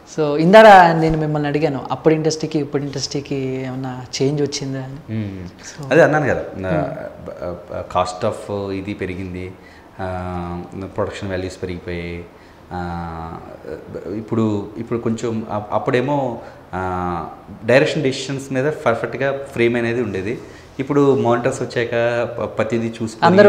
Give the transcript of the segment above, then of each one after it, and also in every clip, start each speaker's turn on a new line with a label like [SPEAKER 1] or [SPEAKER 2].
[SPEAKER 1] So ఇందాక నేను మిమ్మల్ని అడిగాను అప్పుడు ఇండస్ట్రీకి ఇప్పుడు ఇండస్ట్రీకి ఏమన్నా చేంజ్ వచ్చిందా అని.
[SPEAKER 2] అదే అన్నాను కదా, కాస్ట్ ఆఫ్ ఇది పెరిగింది, ప్రొడక్షన్ వాల్యూస్ పెరిగిపోయాయి. ఇప్పుడు కొంచెం అప్పుడేమో డైరెక్షన్ డెసిషన్స్ మీద పర్ఫెక్ట్గా ఫ్రేమ్ అనేది ఉండేది. ఇప్పుడు మానిటర్స్ వచ్చాక ప్రతిదీ చూసుకుని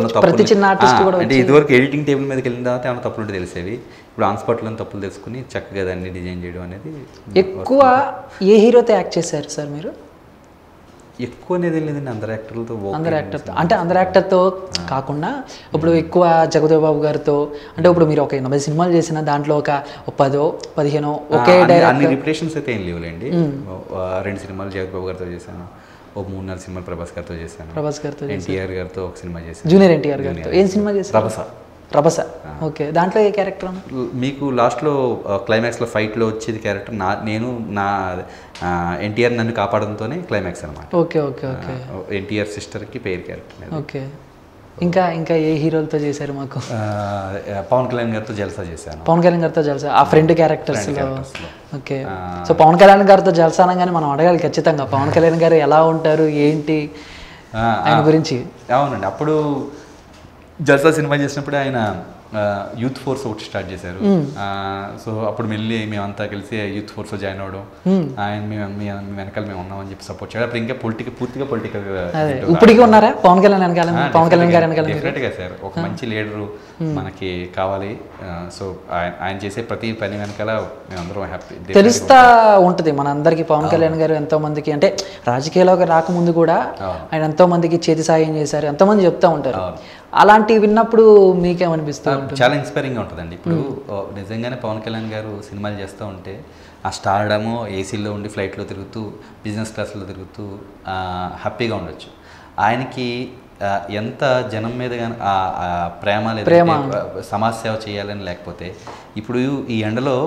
[SPEAKER 2] అంటే ఇదివరకు ఎడిటింగ్ టేబుల్ మీదకి వెళ్ళిన తర్వాత ఏమైనా తప్పులు ఉంటే తెలిసేవి. ఇప్పుడు ఆన్ స్పాట్లో తప్పులు తెలుసుకుని చక్కగా దాన్ని డిజైన్ చేయడం అనేది.
[SPEAKER 1] ఎక్కువ ఏ హీరోతో యాక్ట్ చేశారు సార్ మీరు?
[SPEAKER 2] ఎక్కువ అనేది లేదండి, అందరు యాక్టర్లతో.
[SPEAKER 1] అంటే అందరు యాక్టర్తో కాకుండా ఇప్పుడు ఎక్కువ జగదేవ్ బాబు గారితో, అంటే ఇప్పుడు మీరు ఒక 80 సినిమాలు చేసిన దాంట్లో ఒక 10-15 ఒకే
[SPEAKER 2] అన్ని రిప్యుటేషన్స్ అయితే ఏం లేవులేండి. 2 సినిమాలు జగదేవ్ బాబు గారితో చేశాను, 3-4 సినిమాలు ప్రభాస్ గారితో చేశాను, ఎన్టీఆర్ గారితో ఒక సినిమా చేశాను,
[SPEAKER 1] జూనియర్ ఎన్టీఆర్ గారితో. ఏం సినిమా చేశారు? రభస. ఓకే, దాంట్లో ఏ క్యారెక్టర్?
[SPEAKER 2] మీకు లాస్ట్లో క్లైమాక్స్లో ఫైట్లో వచ్చేది క్యారెక్టర్ నేను నా ఎన్టీఆర్ నన్ను కాపాడంతోనే క్లైమాక్స్ అనమాట.
[SPEAKER 1] Okay okay okay.
[SPEAKER 2] ఎన్టీఆర్ సిస్టర్కి పేరు క్యారెక్టర్.
[SPEAKER 1] ఓకే. ఇంకా ఏ హీరోలతో చేశారు? మాకు
[SPEAKER 2] పవన్ కళ్యాణ్ గారితో జల్సా చేశాను.
[SPEAKER 1] పవన్ కళ్యాణ్ గారితో జల్సా, ఆ friend characters. Okay. So Pawan Kalyan గారితో జల్సా అనగానే మనం అడగాలి ఖచ్చితంగా, పవన్ కళ్యాణ్ గారు ఎలా ఉంటారు ఏంటి ఆయన గురించి.
[SPEAKER 2] అవునండి, అప్పుడు జల్సా సినిమా చేసినప్పుడు ఆయన యూత్ ఫోర్స్ ఒకటి స్టార్ట్ చేశారు. సో అప్పుడు మళ్ళీ మేమంతా కలిసి యూత్ ఫోర్స్లో జాయిన్ అవ్వడం, ఆయన మేము వెనకాల మేము ఉన్నామని చెప్పి సపోర్ట్ చేయడం. అప్పుడు ఇంకా పూర్తిగా పొలిటికల్
[SPEAKER 1] ఇప్పటికీ ఉన్నారా పవన్ కళ్యాణ్ వెనకాల? పవన్ కళ్యాణ్ గారు వెనకాల
[SPEAKER 2] డెఫినెట్గా సార్, ఒక మంచి లీడరు మనకి కావాలి. సో ఆయన చేసే ప్రతి పని వెనకాల మేమందరం హ్యాపీ
[SPEAKER 1] తెలుస్తా ఉంటుంది మన అందరికీ. పవన్ కళ్యాణ్ గారు ఎంతో మందికి, అంటే రాజకీయాల్లోకి రాకముందు కూడా ఆయన ఎంతో మందికి చేతి సాయం చేశారు, ఎంతో మంది చెప్తా ఉంటారు. అలాంటివి విన్నప్పుడు మీకేమనిపిస్తుంది?
[SPEAKER 2] చాలా ఇన్స్పైరింగ్గా ఉంటుందండి. ఇప్పుడు నిజంగానే పవన్ కళ్యాణ్ గారు సినిమాలు చేస్తూ ఉంటే ఆ స్టార్డము ఏసీలో ఉండి ఫ్లైట్లో తిరుగుతూ బిజినెస్ క్లాస్లో తిరుగుతూ హ్యాపీగా ఉండొచ్చు. ఆయనకి ఎంత జనం మీద కానీ ప్రేమ లేదా సమాజ సేవ చేయాలని లేకపోతే ఇప్పుడు ఈ ఎండలో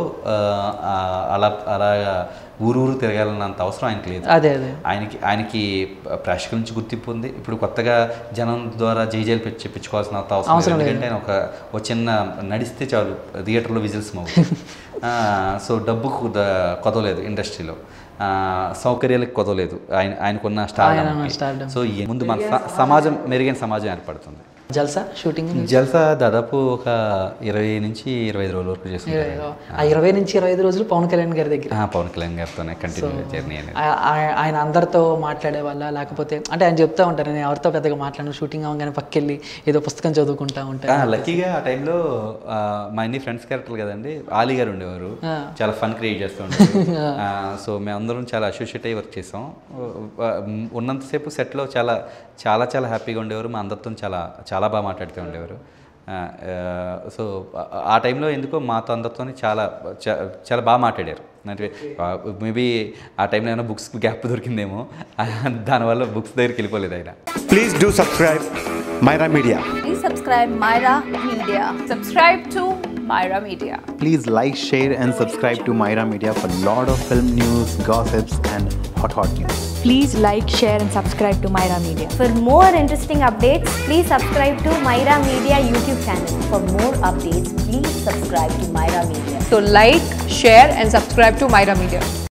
[SPEAKER 2] అలా ఊరు తిరగాలన్నంత అవసరం ఆయనకి లేదు. ఆయనకి ప్రేక్షకుల నుంచి గుర్తింపు ఉంది. ఇప్పుడు కొత్తగా జనం ద్వారా జైజైలు చెప్పించుకోవాల్సిన అవసరం లేదు, ఎందుకంటే ఆయన ఒక చిన్న నడిస్తే చాలు థియేటర్లో విజిల్స్ మోగు. సో డబ్బుకు కొదవలేదు ఇండస్ట్రీలో, సౌకర్యాలకు కొదవలేదు ఆయనకున్న స్టార్. సో ముందు మన సమాజం మెరుగైన సమాజం ఏర్పడుతుంది.
[SPEAKER 1] జల్సా షూటింగ్
[SPEAKER 2] జల్సా దాదాపు ఒక 20 నుంచి 25 రోజుల వరకు చేస్తున్నాను.
[SPEAKER 1] 20 నుంచి 25 రోజులు పవన్ కళ్యాణ్ గారి దగ్గర,
[SPEAKER 2] పవన్ కళ్యాణ్ గారితోనే కంటిన్యూ జర్నీ అనేది.
[SPEAKER 1] ఆయన అందరితో మాట్లాడే వాళ్ళ, లేకపోతే అంటే ఆయన చెప్తా ఉంటారు నేను ఎవరితో పెద్దగా మాట్లాడిన, షూటింగ్ అవ్వగానే పక్కెళ్ళి ఏదో పుస్తకం చదువుకుంటా ఉంటాను.
[SPEAKER 2] లక్కీగా ఆ టైంలో మా అన్ని ఫ్రెండ్స్ క్యారెక్టర్లు కదండి, ఆలీ గారు ఉండేవారు, చాలా ఫన్ క్రియేట్ చేస్తూ ఉండేవారు. సో మేమందరం చాలా అసోసియేట్ అయ్యి వర్క్ చేసాం. ఉన్నంతసేపు సెట్లో చాలా చాలా చాలా హ్యాపీగా ఉండేవారు, మా అందరితో చాలా బాగా మాట్లాడుతూ ఉండేవారు. సో ఆ టైంలో ఎందుకో మాతో అందరితో చాలా బాగా మాట్లాడారు. అంటే మేబీ ఆ టైంలో ఏమైనా బుక్స్ గ్యాప్ దొరికిందేమో, దానివల్ల బుక్స్ దగ్గరికి వెళ్ళిపోలేదు ఆయన.
[SPEAKER 3] Please do subscribe Myra Media.
[SPEAKER 4] Please subscribe Myra Media. Subscribe to Myra Media.
[SPEAKER 3] Please like, share and subscribe to Myra Media for lot of film news, gossips and hot news.
[SPEAKER 5] Please like, share and subscribe to Myra Media.
[SPEAKER 6] For more interesting updates, please subscribe to Myra Media YouTube channel. For more updates, please subscribe to Myra Media.
[SPEAKER 4] So like, share and subscribe to Myra Media.